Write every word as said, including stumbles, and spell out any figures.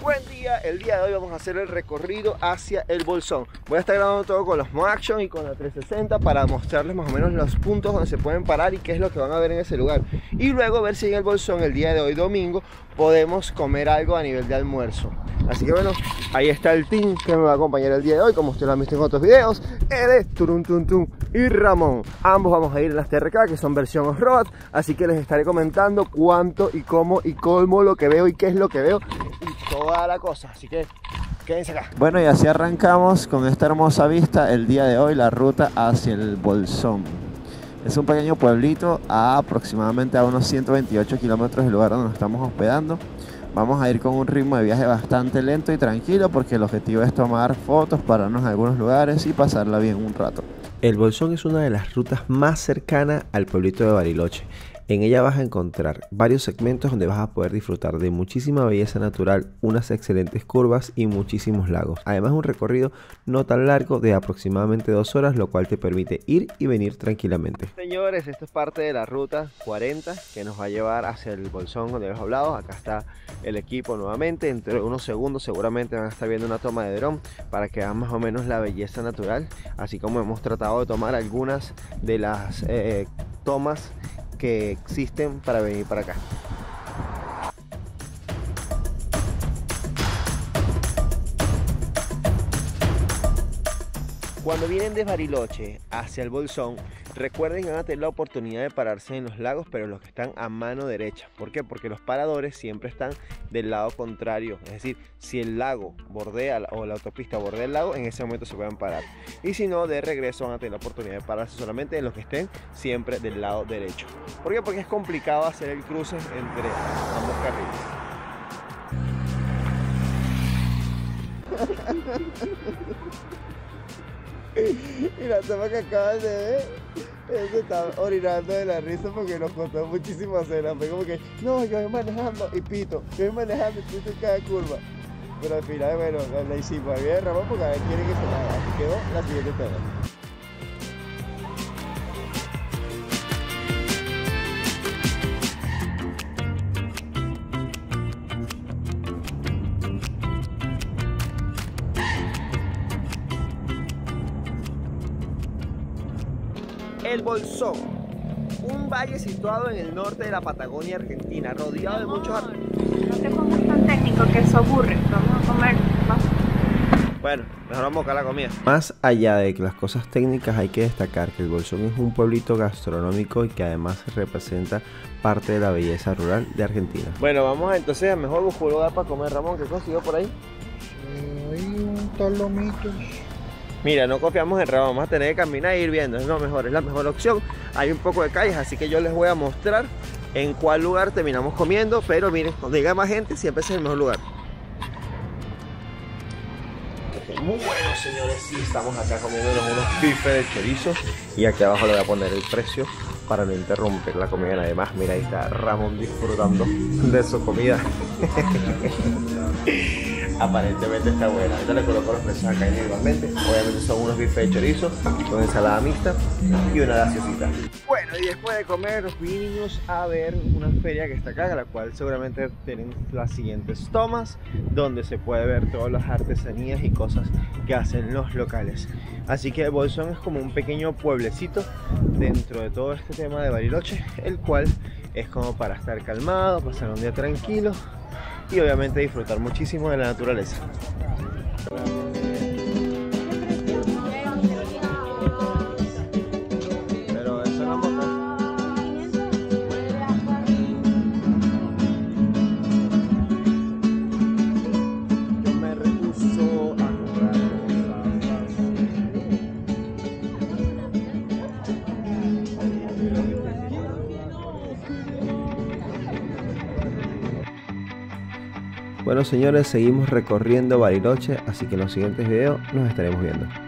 Buen día, el día de hoy vamos a hacer el recorrido hacia el Bolsón. Voy a estar grabando todo con los Moaction y con la trescientos sesenta para mostrarles más o menos los puntos donde se pueden parar y qué es lo que van a ver en ese lugar. Y luego ver si en el Bolsón el día de hoy domingo podemos comer algo a nivel de almuerzo. Así que bueno, ahí está el team que me va a acompañar el día de hoy, como ustedes lo han visto en otros videos. Ede, Turun Tun Tun y Ramón. Ambos vamos a ir en las T R K, que son versión off-road, así que les estaré comentando cuánto y cómo y cómo lo que veo y qué es lo que veo y toda la cosa. Así que quédense acá. Bueno, y así arrancamos con esta hermosa vista el día de hoy, la ruta hacia el Bolsón. Es un pequeño pueblito a aproximadamente a unos ciento veintiocho kilómetros del lugar donde nos estamos hospedando. Vamos a ir con un ritmo de viaje bastante lento y tranquilo porque el objetivo es tomar fotos, pararnos en algunos lugares y pasarla bien un rato. El Bolsón es una de las rutas más cercanas al pueblito de Bariloche. En ella vas a encontrar varios segmentos donde vas a poder disfrutar de muchísima belleza natural, unas excelentes curvas y muchísimos lagos. Además, un recorrido no tan largo de aproximadamente dos horas, lo cual te permite ir y venir tranquilamente. Señores, esto es parte de la ruta cuarenta que nos va a llevar hacia el Bolsón donde les he hablado. Acá está el equipo nuevamente. Entre unos segundos seguramente van a estar viendo una toma de dron para que vean más o menos la belleza natural, así como hemos tratado de tomar algunas de las eh, tomas que existen para venir para acá. Cuando vienen de Bariloche hacia el Bolsón, recuerden que van a tener la oportunidad de pararse en los lagos, pero los que están a mano derecha. ¿Por qué? Porque los paradores siempre están del lado contrario. Es decir, si el lago bordea o la autopista bordea el lago, en ese momento se pueden parar. Y si no, de regreso van a tener la oportunidad de pararse solamente en los que estén siempre del lado derecho. ¿Por qué? Porque es complicado hacer el cruce entre ambos carriles. Y la toma que acabas de ver, él se está orinando de la risa porque nos costó muchísimo hacerla. Fue como que, no, yo voy manejando y pito, yo voy manejando y pito en cada curva. Pero al final, bueno, la hicimos. Ahí viene Ramón porque a ver quiere que se la haga. Así quedó la siguiente toma. El Bolsón, un valle situado en el norte de la Patagonia Argentina, rodeado de muchos árboles. No te pongas tan técnico que eso aburre, vamos a comer más. Bueno, mejor vamos a buscar la comida. Más allá de que las cosas técnicas, hay que destacar que el Bolsón es un pueblito gastronómico y que además representa parte de la belleza rural de Argentina. Bueno, vamos a, entonces a mejor buscar un lugar para comer. Ramón, ¿qué consiguió por ahí? Eh, hay un tal lomitos. Mira, no confiamos en Ramón, vamos a tener que caminar e ir viendo, es lo mejor, es la mejor opción. Hay un poco de calles, así que yo les voy a mostrar en cuál lugar terminamos comiendo, pero miren, donde llega más gente siempre es el mejor lugar. Muy bueno, señores, sí, estamos acá comiéndonos unos bifes de chorizo y aquí abajo le voy a poner el precio para no interrumpir la comida. Además, mira, ahí está Ramón disfrutando de su comida. Aparentemente está buena. Ahorita le coloco los precios acá individualmente. Obviamente son unos bifes de chorizo con ensalada mixta y una gaseosita. Bueno, y después de comer nos vinimos a ver una feria que está acá, la cual seguramente tienen las siguientes tomas, donde se puede ver todas las artesanías y cosas que hacen los locales. Así que Bolsón es como un pequeño pueblecito dentro de todo este tema de Bariloche, el cual es como para estar calmado, pasar un día tranquilo y obviamente disfrutar muchísimo de la naturaleza. Pero eso no moto. Yo me rehuso a comprar Bueno, señores, seguimos recorriendo Bariloche, así que en los siguientes videos nos estaremos viendo.